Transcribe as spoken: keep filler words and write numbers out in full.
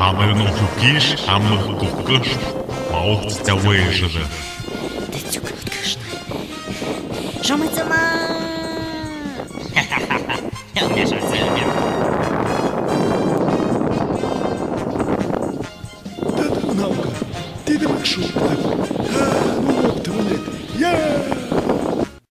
Амын ухукиш, амын кукыш, мауц тявыжыды. Ты тюк откашна. Жомыцама. Я умею шутить. Да, наука, ты демак шутка. А, ну, вот, вот, я.